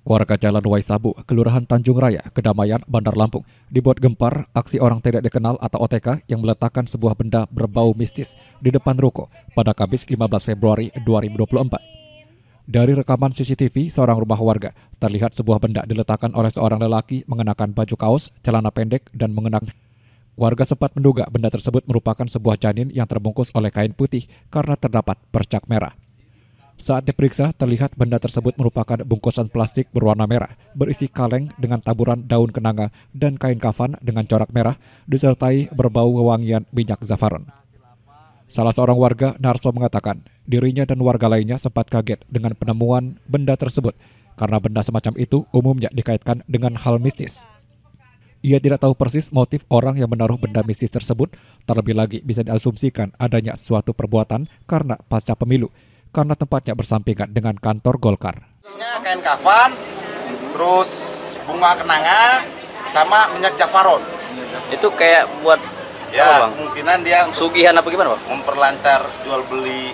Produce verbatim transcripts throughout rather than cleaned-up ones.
Warga Jalan Waisabu, Kelurahan Tanjung Raya, Kedamaian, Bandar Lampung, dibuat gempar aksi orang tidak dikenal atau O T K yang meletakkan sebuah benda berbau mistis di depan ruko pada Kamis lima belas Februari dua ribu dua puluh empat. Dari rekaman C C T V seorang rumah warga, terlihat sebuah benda diletakkan oleh seorang lelaki mengenakan baju kaos, celana pendek, dan mengenakan. Warga sempat menduga benda tersebut merupakan sebuah janin yang terbungkus oleh kain putih karena terdapat bercak merah. Saat diperiksa, terlihat benda tersebut merupakan bungkusan plastik berwarna merah, berisi kaleng dengan taburan daun kenanga dan kain kafan dengan corak merah, disertai berbau wewangian minyak zafaron. Salah seorang warga, Narso, mengatakan dirinya dan warga lainnya sempat kaget dengan penemuan benda tersebut, karena benda semacam itu umumnya dikaitkan dengan hal mistis. Ia tidak tahu persis motif orang yang menaruh benda mistis tersebut, terlebih lagi bisa diasumsikan adanya suatu perbuatan karena pasca pemilu, karena tempatnya bersampingan dengan kantor Golkar. Isinya kain kafan, terus bunga kenanga, sama minyak jafaron. Itu kayak buat ya, apa, Bang? Kemungkinan dia untuk sugihan apa gimana, Bang? Memperlancar jual beli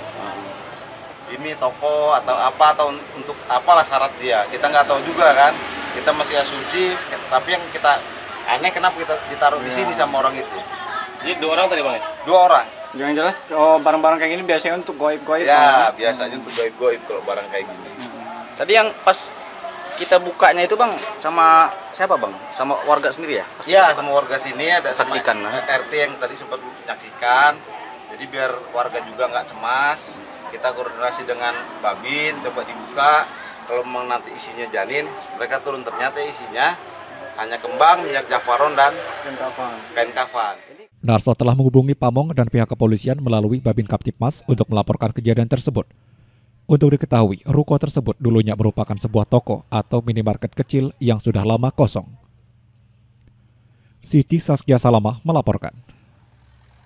ini toko atau apa, atau untuk apalah syarat dia. Kita nggak tahu juga kan. Kita masih asumsi, tapi yang kita aneh kenapa kita ditaruh di sini sama orang itu. Jadi dua orang tadi, Bang? Dua orang. Yang jelas, oh, barang-barang kayak gini biasanya untuk goib-goib. Ya, bang. Biasanya untuk goib-goib kalau barang kayak gini. Tadi yang pas kita bukanya itu, Bang, sama siapa, Bang? Sama warga sendiri ya? Iya, sama warga sini ada saksikan, sama nah. R T yang tadi sempat menyaksikan. Jadi biar warga juga nggak cemas, kita koordinasi dengan Babin, coba dibuka. Kalau memang nanti isinya janin, mereka turun, ternyata isinya hanya kembang, minyak jafaron, dan kain kafan. Narso telah menghubungi Pamong dan pihak kepolisian melalui Babin Kaptipmas untuk melaporkan kejadian tersebut. Untuk diketahui, ruko tersebut dulunya merupakan sebuah toko atau minimarket kecil yang sudah lama kosong. Siti Saskia Salamah melaporkan.